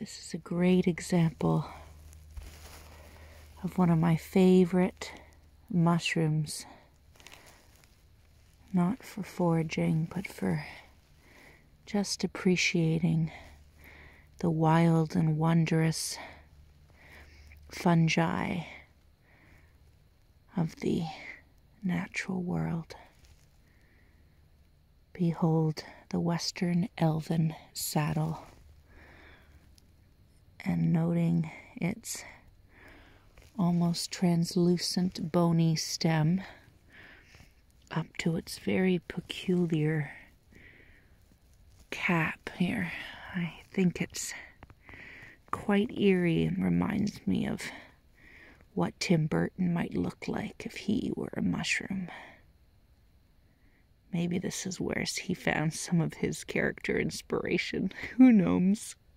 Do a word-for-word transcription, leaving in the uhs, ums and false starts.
This is a great example of one of my favorite mushrooms. Not for foraging, but for just appreciating the wild and wondrous fungi of the natural world. Behold the western Elvin saddle, and noting its almost translucent bony stem up to its very peculiar cap here. I think it's quite eerie and reminds me of what Tim Burton might look like if he were a mushroom. Maybe this is where he found some of his character inspiration. Who knows?